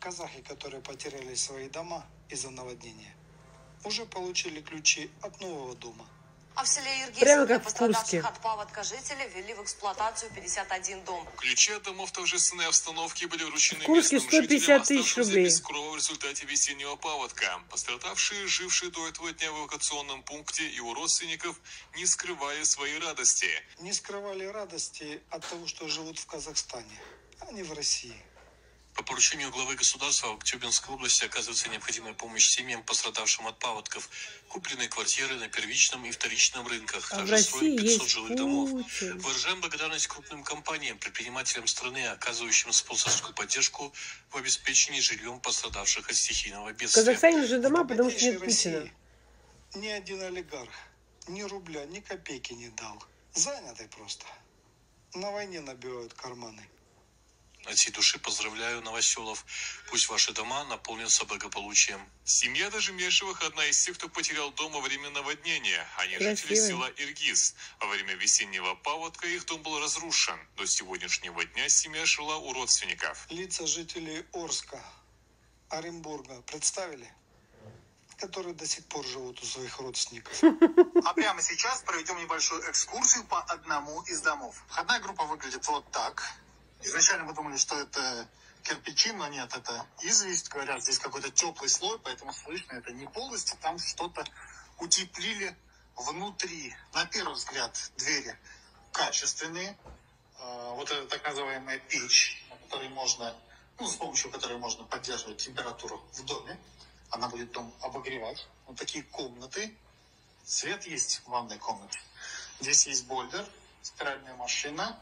Казахи, которые потеряли свои дома из-за наводнения, уже получили ключи от нового дома. А в селе Иргиз Прямо для как в пострадавших Курске. от паводка жителей ввели в эксплуатацию 51 дом. Ключи от домов торжественной обстановки были вручены В Курске местным жителям, 150 тысяч оставшимся рублей. без крова в результате весеннего паводка. Пострадавшие, жившие до этого дня в эвакуационном пункте, и у родственников не скрывали своей радости. Не скрывали радости от того, что живут в Казахстане, а не в России. По поручению главы государства в Актюбинской области оказывается необходимая помощь семьям, пострадавшим от паводков. Купленные квартиры на первичном и вторичном рынках. А в Также строят России 500 есть жилых домов. Путин. Выражаем благодарность крупным компаниям, предпринимателям страны, оказывающим спонсорскую поддержку в обеспечении жильем пострадавших от стихийного В бедствия. Казахстане нужны дома, В потому что нет богатейшей Путина. России ни один олигарх ни рубля, ни копейки не дал. Занятый просто. На войне набивают карманы. От всей души поздравляю новоселов. Пусть ваши дома наполнятся благополучием. Семья Дожемешевых – одна из тех, кто потерял дом во время наводнения. Они жители Красиво. села Иргиз. Во время весеннего паводка их дом был разрушен. До сегодняшнего дня семья жила у родственников. Лица жителей Орска, Оренбурга представили? Которые до сих пор живут у своих родственников. А прямо сейчас проведем небольшую экскурсию по одному из домов. Входная группа выглядит вот так. Изначально мы думали, что это кирпичи, но нет, это известь. Говорят, здесь какой-то теплый слой, поэтому слышно это не полностью. Там что-то утеплили внутри. На первый взгляд двери качественные. Вот это так называемая печь, с помощью которой можно поддерживать температуру в доме. Она будет дом обогревать. Вот такие комнаты. Свет есть в ванной комнате. Здесь есть бойлер, стиральная машина,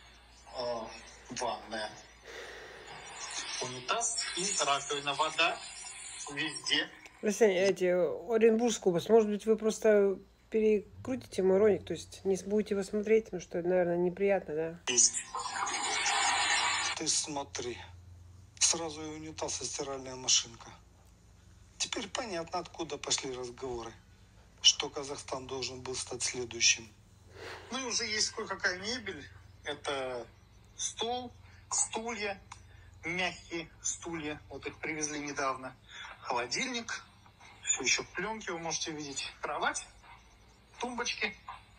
ванная, унитаз и раковина. Вода везде. Оренбургская область. Может быть, вы просто перекрутите мой ролик, то есть не будете его смотреть, потому что, наверное, неприятно, да? Есть. Ты смотри. Сразу и унитаз, и стиральная машинка. Теперь понятно, откуда пошли разговоры, что Казахстан должен был стать следующим. Ну и уже есть кое-какая мебель. Это стол, стулья, мягкие стулья. Вот их привезли недавно. Холодильник. Все еще пленки вы можете видеть. Кровать, тумбочки.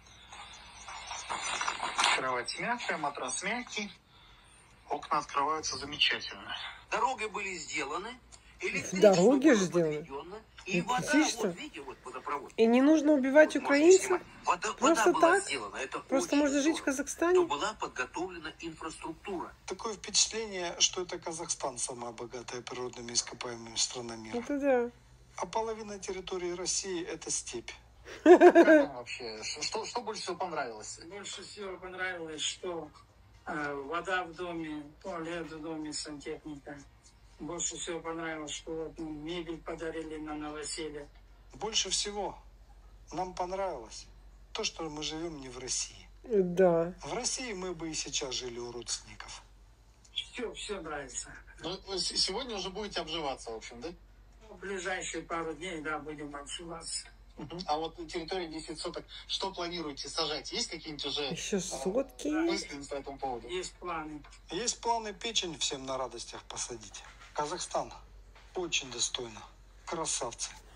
Кровать мягкая, матрас мягкий. Окна открываются замечательно. Дороги были сделаны. Дороги же сделаны. И вода, Отлично. вот видите, вот водопровод. И не нужно убивать Вот украинцев. вода Просто была так? сделана. Это Просто очень можно жить в здорово, Казахстане. что была подготовлена инфраструктура. Такое впечатление, что это Казахстан самая богатая природными ископаемыми страна мира. Это да. А половина территории России – это степь. Как вам вообще? Что больше всего понравилось? Больше всего понравилось, что вода в доме, туалет в доме, сантехника. Больше всего понравилось, что вот, мебель подарили на новоселье. Больше всего нам понравилось то, что мы живем не в России. Да. В России мы бы и сейчас жили у родственников. Все нравится. Ну, вы сегодня уже будете обживаться, в общем, да? В ближайшие пару дней, да, будем обживаться. А вот на территории 10 соток, что планируете сажать? Есть какие-нибудь уже Еще сотки. мысли по этому поводу? Есть планы. Есть планы печень всем на радостях посадить. Казахстан очень достойно. Красавцы.